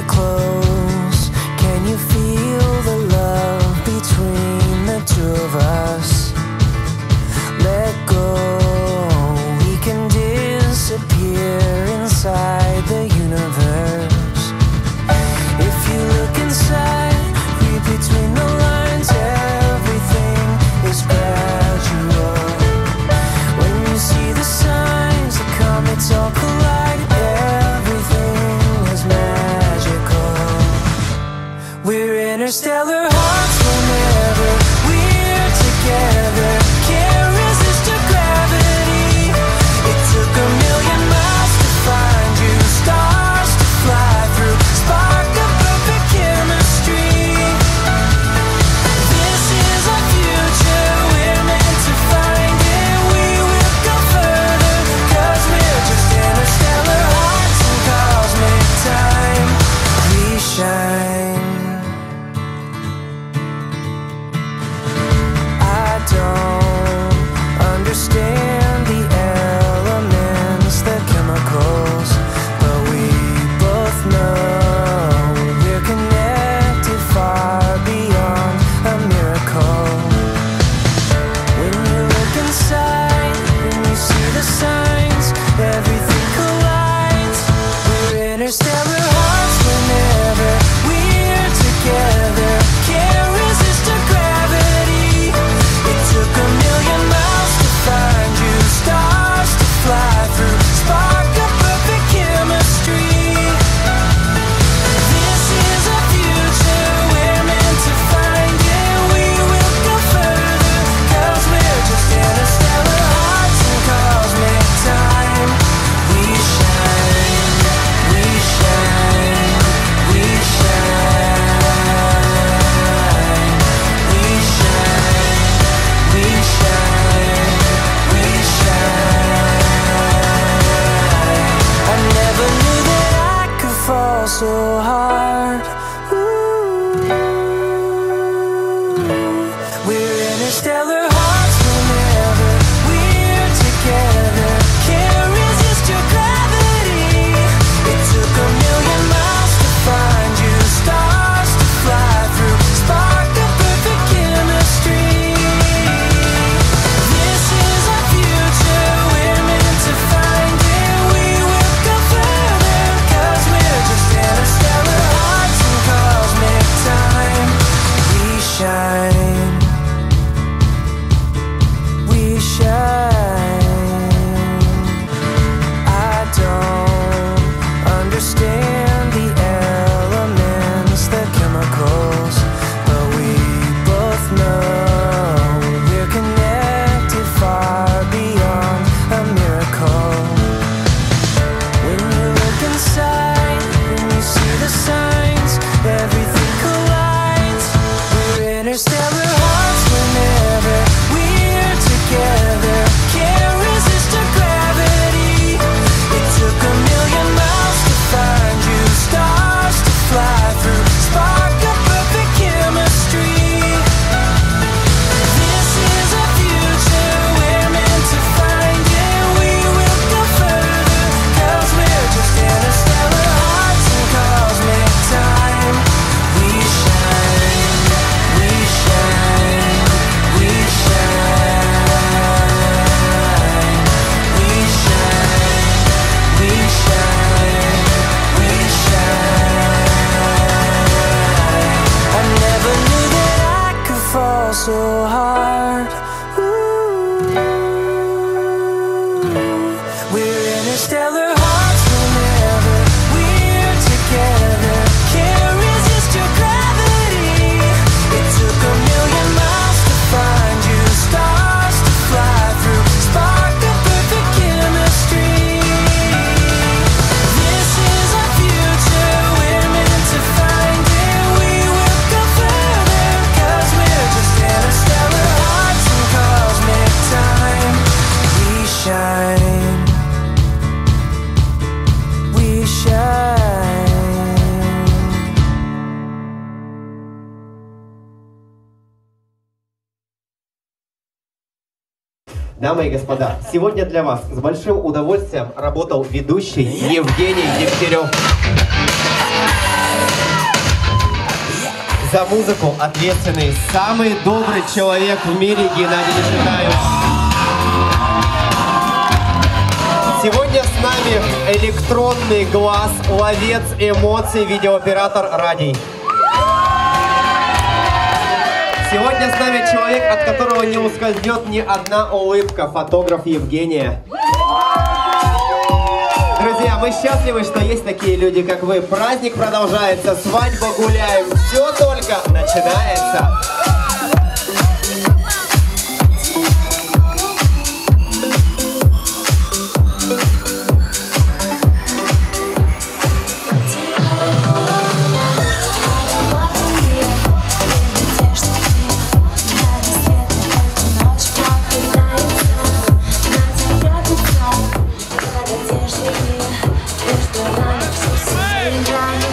close. Can you feel the love between the two of us? Let go, we can disappear inside the universe. If you look inside, read between the lines, everything is gradual. When you see the signs, the comets all collide, everything is magical. We're interstellar hearts whenever we're together. Can't resist the gravity. It took a million miles to find you, stars to fly through, spark of perfect chemistry. This is our future, we're meant to find it. We will go further, 'cause we're just interstellar hearts in cosmic time. We shine. I don't understand the elements, the chemicals, but we both know we're connected far beyond a miracle. When you look inside, when you see the signs, everything collides. We're interstellar hearts whenever we're together. Can't resist the gravity. It took a million miles to find you, stars to fly through, spark of perfect chemistry. This is our future, we're meant to find it. We will go further, 'cause we're just interstellar hearts in cosmic time. We shine, we shine, we shine, we shine, we shine, we shine. I never knew that I could fall so hard. Ooh. We're interstellar hearts whenever we're together. Can't resist your gravity. It took a million miles to find you, stars to fly through, spark of perfect chemistry. This is our future, we're meant to find it. We will go further, 'cause we're just interstellar hearts in cosmic time. We shine, we shine. I don't understand the elements, the chemicals, but we both know we're connected far beyond a miracle. When you look inside, when you see the signs, everything collides. We're interstellar hearts whenever we're together. Can't resist the gravity. It took a million miles to find you, stars to fly through, spark of perfect chemistry. This is our future, we're meant to find it. We will go further, 'cause we're just interstellar hearts in cosmic time. We shine, we shine, we shine, we shine, we shine, we shine. I never knew that I could fall so hard. Ooh. We're interstellar hearts whenever we're together. Can't resist your gravity. It took a million miles to find you, stars to fly through, spark of perfect chemistry. This is our future, we're meant to find it. We will go further, 'cause we're just interstellar hearts in cosmic time. We shine, we shine. Дамы и господа, сегодня для вас с большим удовольствием работал ведущий Евгений Дегтярев. за музыку ответственный самый добрый человек в мире Геннадий Нежитаев. Сегодня с нами электронный глаз, ловец эмоций, видеооператор Радий. Сегодня с нами человек, от которого не ускользнет ни одна улыбка, фотограф Евгения. Друзья, мы счастливы, что есть такие люди, как вы. Праздник продолжается, свадьба гуляем, все только начинается. Между нами все